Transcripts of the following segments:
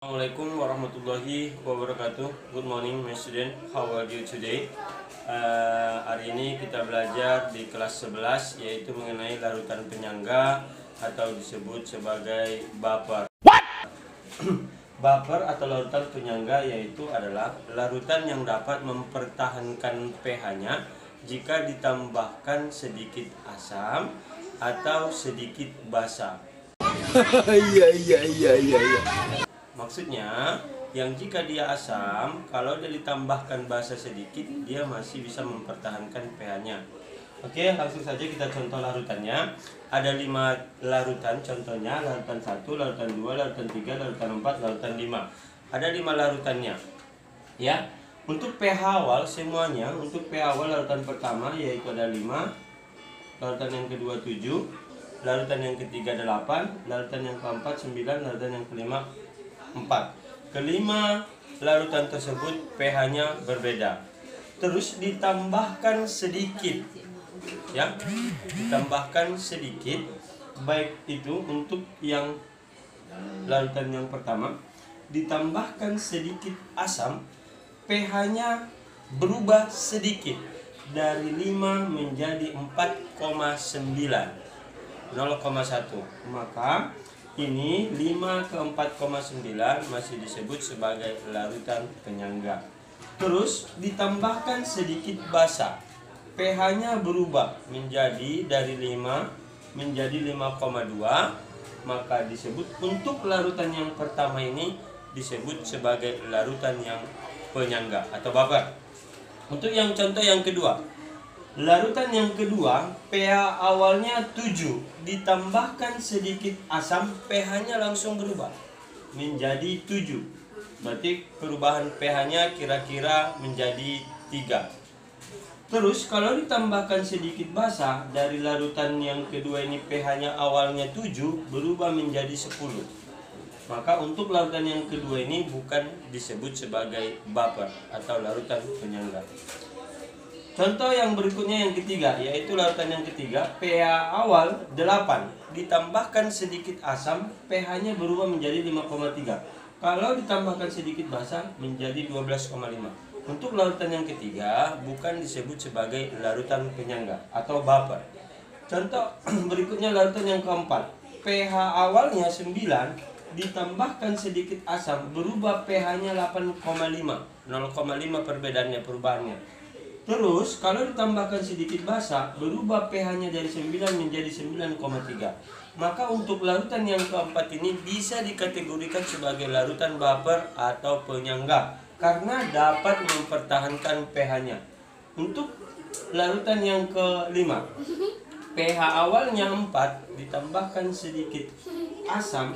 Assalamualaikum warahmatullahi wabarakatuh. Good morning my student. How are you today? Hari ini kita belajar di kelas 11 yaitu mengenai larutan penyangga atau disebut sebagai baper. Baper atau larutan penyangga yaitu adalah larutan yang dapat mempertahankan pH-nya jika ditambahkan sedikit asam atau sedikit basa. Iya. Maksudnya, yang jika dia asam, kalau dia ditambahkan basa sedikit, dia masih bisa mempertahankan pH-nya. Oke, langsung saja kita contoh larutannya. Ada 5 larutan, contohnya larutan 1, larutan 2, larutan 3, larutan 4, larutan 5. Ada 5 larutannya. Ya. Untuk pH awal semuanya, untuk pH awal larutan pertama yaitu ada 5, larutan yang kedua 7, larutan yang ketiga 8, larutan yang keempat 9, larutan yang kelima 4. Kelima larutan tersebut pH-nya berbeda. Terus ditambahkan sedikit, ya, ditambahkan sedikit, baik itu untuk yang larutan yang pertama ditambahkan sedikit asam, pH-nya berubah sedikit dari 5 menjadi 4,9, 0,1. Maka ini 5 ke 4,9 masih disebut sebagai larutan penyangga. Terus ditambahkan sedikit basa, pH-nya berubah menjadi dari 5 menjadi 5,2, maka disebut untuk larutan yang pertama ini disebut sebagai larutan yang penyangga atau baper. Untuk yang contoh yang kedua, larutan yang kedua pH awalnya 7, ditambahkan sedikit asam, pH-nya langsung berubah menjadi 7. Berarti perubahan pH-nya kira-kira menjadi 3. Terus kalau ditambahkan sedikit basa, dari larutan yang kedua ini pH-nya awalnya 7 berubah menjadi 10. Maka untuk larutan yang kedua ini bukan disebut sebagai baper atau larutan penyangga. Contoh yang berikutnya yang ketiga, yaitu larutan yang ketiga pH awal 8, ditambahkan sedikit asam, pH-nya berubah menjadi 5,3. Kalau ditambahkan sedikit basa menjadi 12,5. Untuk larutan yang ketiga bukan disebut sebagai larutan penyangga atau baper. Contoh berikutnya larutan yang keempat, pH awalnya 9, ditambahkan sedikit asam, berubah pH-nya 8,5, 0,5 perbedaannya, perubahannya. Terus kalau ditambahkan sedikit basa, berubah pH-nya dari 9 menjadi 9,3. Maka untuk larutan yang keempat ini bisa dikategorikan sebagai larutan baper atau penyangga karena dapat mempertahankan pH-nya. Untuk larutan yang kelima, pH awalnya 4, ditambahkan sedikit asam,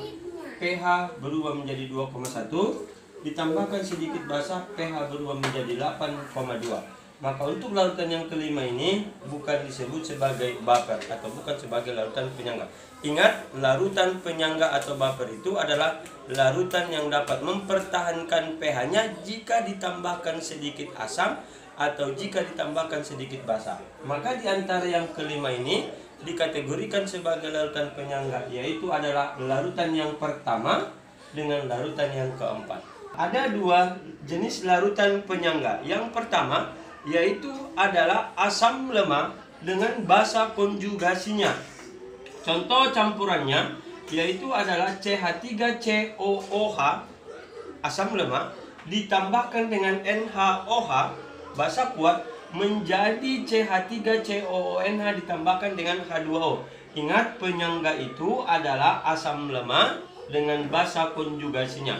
pH berubah menjadi 2,1, ditambahkan sedikit basa, pH berubah menjadi 8,2. Maka untuk larutan yang kelima ini bukan disebut sebagai baper atau bukan sebagai larutan penyangga. Ingat, larutan penyangga atau baper itu adalah larutan yang dapat mempertahankan pH-nya jika ditambahkan sedikit asam atau jika ditambahkan sedikit basa. Maka di antara yang kelima ini dikategorikan sebagai larutan penyangga, yaitu adalah larutan yang pertama dengan larutan yang keempat. Ada 2 jenis larutan penyangga. Yang pertama yaitu adalah asam lemah dengan basa konjugasinya. Contoh campurannya yaitu adalah CH3COOH, asam lemah, ditambahkan dengan NaOH, basa kuat, menjadi CH3COONH ditambahkan dengan H2O. Ingat, penyangga itu adalah asam lemah dengan basa konjugasinya.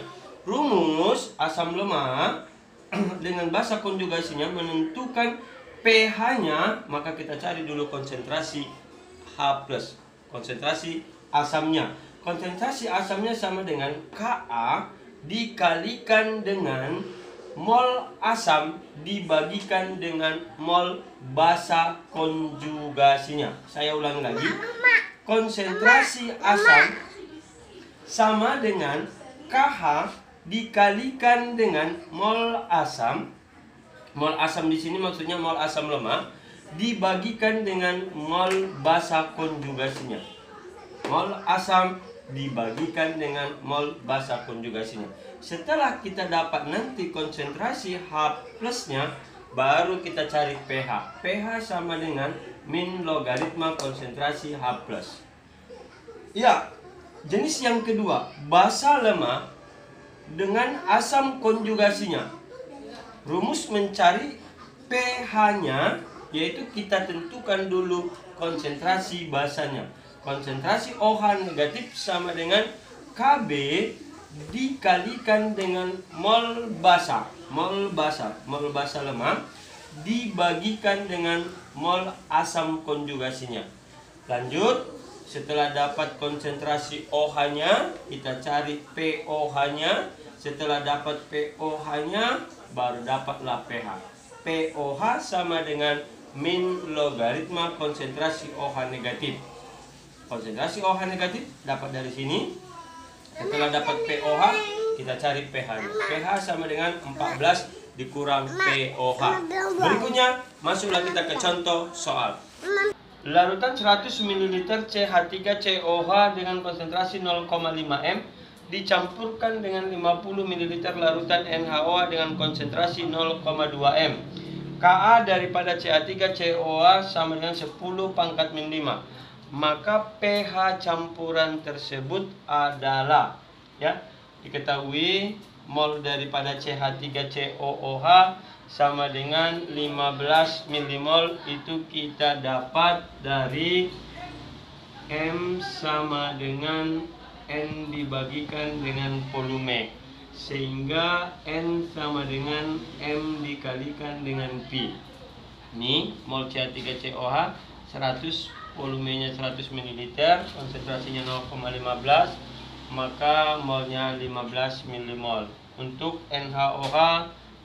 Rumus asam lemah dengan basa konjugasinya menentukan pH-nya, maka kita cari dulu konsentrasi H+, konsentrasi asamnya. Konsentrasi asamnya sama dengan Ka dikalikan dengan mol asam dibagikan dengan mol basa konjugasinya. Saya ulangi lagi. Konsentrasi asam sama dengan Kh dikalikan dengan mol asam. Mol asam di sini maksudnya mol asam lemah dibagikan dengan mol basa konjugasinya. Mol asam dibagikan dengan mol basa konjugasinya. Setelah kita dapat nanti konsentrasi H plusnya, baru kita cari pH. pH sama dengan min logaritma konsentrasi H plus. Ya, jenis yang kedua, basa lemah dengan asam konjugasinya. Rumus mencari pH-nya, yaitu kita tentukan dulu konsentrasi basanya. Konsentrasi OH negatif sama dengan Kb dikalikan dengan mol basa. Mol basa lemah dibagikan dengan mol asam konjugasinya. Lanjut, setelah dapat konsentrasi OH-nya, kita cari POH-nya. Setelah dapat POH-nya, baru dapatlah pH. POH sama dengan min logaritma konsentrasi OH negatif. Konsentrasi OH negatif dapat dari sini. Setelah dapat POH, kita cari pH-nya. pH sama dengan 14 dikurang POH. Berikutnya, masuklah kita ke contoh soal. Larutan 100 ml CH3COH dengan konsentrasi 0,5 m dicampurkan dengan 50 ml larutan NaOH dengan konsentrasi 0,2 m. Ka daripada CH3COH sama dengan 10 pangkat min 5. Maka pH campuran tersebut adalah, ya, diketahui mol daripada CH3COOH sama dengan 15 milimol. Itu kita dapat dari M sama dengan N dibagikan dengan volume, sehingga N sama dengan M dikalikan dengan P. Ini mol CH3COH 100, volumenya 100 ml, konsentrasinya 0,15, maka molnya 15 milimol. Untuk NaOH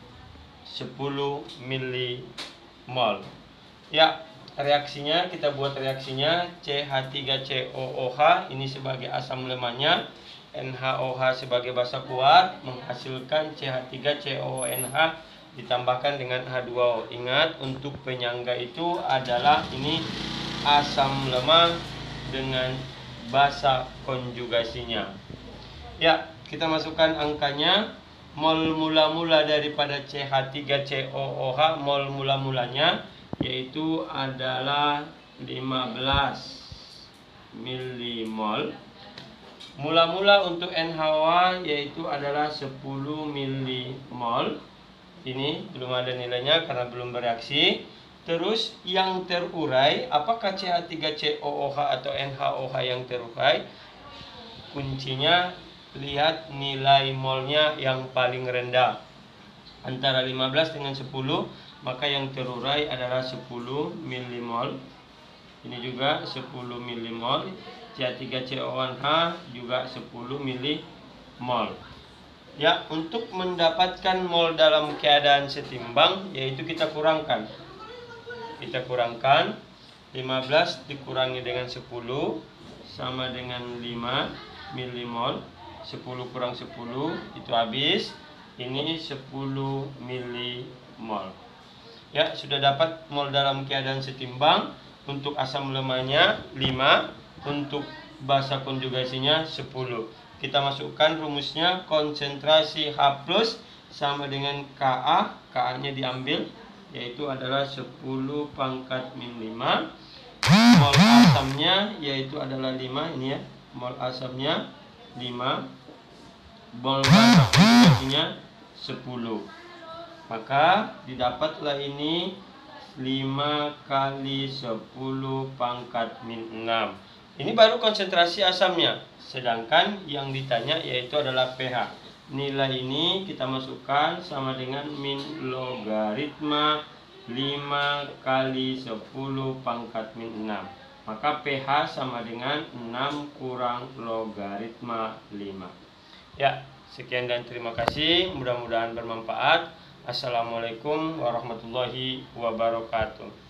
10 milimol. Ya, reaksinya kita buat reaksinya. CH3COOH ini sebagai asam lemahnya, NaOH sebagai basa kuat, menghasilkan CH3COONH ditambahkan dengan H2O. Ingat, untuk penyangga itu adalah ini asam lemah dengan basa konjugasinya. Ya, kita masukkan angkanya. Mol mula-mula daripada CH3COOH, mol mula-mulanya yaitu adalah 15 milimol. Mula-mula untuk NaOH yaitu adalah 10 milimol. Ini belum ada nilainya karena belum bereaksi. Terus yang terurai, apakah CH3COOH atau NaOH yang terurai? Kuncinya lihat nilai molnya yang paling rendah, antara 15 dengan 10, maka yang terurai adalah 10 milimol. Ini juga 10 milimol. CH3COOH juga 10 milimol. Ya, untuk mendapatkan mol dalam keadaan setimbang, yaitu kita kurangkan. Kita kurangkan 15 dikurangi dengan 10 sama dengan 5 milimol. 10 kurang 10 itu habis. Ini 10 milimol. Ya, sudah dapat mol dalam keadaan setimbang. Untuk asam lemahnya 5, untuk basa konjugasinya 10. Kita masukkan rumusnya, konsentrasi H plus sama dengan Ka. Ka-nya diambil, yaitu adalah 10 pangkat min 5. Mol asamnya yaitu adalah 5, ini ya. Mol asamnya 5. Mol basa konjugasinya 10. Maka didapatlah ini 5 kali 10 pangkat min 6. Ini baru konsentrasi asamnya. Sedangkan yang ditanya yaitu adalah pH. Nilai ini kita masukkan sama dengan min logaritma 5 kali 10 pangkat min 6. Maka pH sama dengan 6 kurang logaritma 5. Ya, sekian dan terima kasih. Mudah-mudahan bermanfaat. Assalamualaikum warahmatullahi wabarakatuh.